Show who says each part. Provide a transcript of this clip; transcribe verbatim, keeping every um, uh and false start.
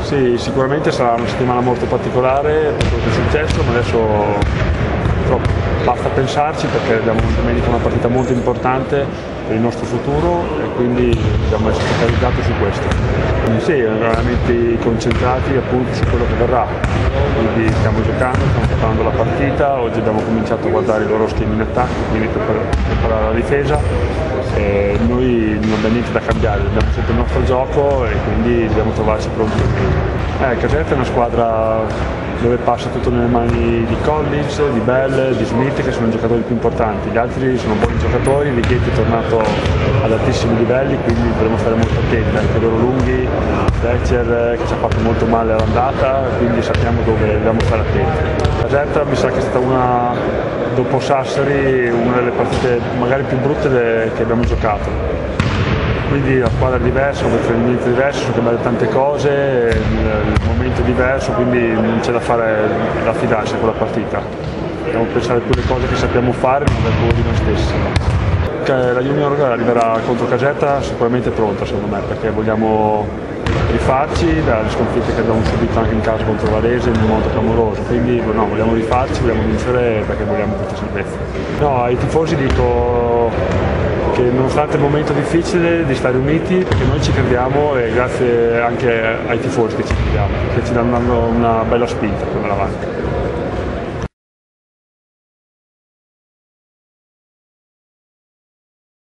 Speaker 1: Sì, sicuramente sarà una settimana molto particolare per quello che è successo, ma adesso però, basta pensarci perché abbiamo domenica una partita molto importante per il nostro futuro e quindi dobbiamo essere focalizzati su questo. Quindi sì, veramente concentrati appunto su quello che verrà. Quindi stiamo giocando, stiamo preparando la partita, oggi abbiamo cominciato a guardare i loro schemi in attacco, quindi per preparare la difesa. E noi non abbiamo niente da cambiare, abbiamo sempre il nostro gioco e quindi dobbiamo trovarci pronti. Eh, Caserta è una squadra dove passa tutto nelle mani di Collins, di Bell, di Smith che sono i giocatori più importanti, gli altri sono buoni giocatori, Vighetti è tornato ad altissimi livelli, quindi dovremo stare molto attenti, anche loro lunghi, Fletcher che ci ha fatto molto male all'andata, quindi sappiamo dove dobbiamo stare attenti. Caserta mi sa che è stata una, dopo Sassari, una delle partite magari più brutte che abbiamo giocato. Quindi la squadra è diversa, un rendimento diverso, sono cambiate tante cose, il momento è diverso, quindi non c'è da fare da fidarsi con la partita. Dobbiamo pensare più alle cose che sappiamo fare, non aver paura di noi stessi. La Junior arriverà contro Caserta sicuramente pronta secondo me, perché vogliamo rifarci dalle sconfitte che abbiamo subito anche in casa contro Varese in un modo clamoroso, quindi no, vogliamo rifarci, vogliamo vincere perché vogliamo questa salvezza. No, ai tifosi dico che nonostante il momento difficile di stare uniti, perché noi ci crediamo e grazie anche ai tifosi che ci crediamo, che ci danno una bella spinta per andare avanti.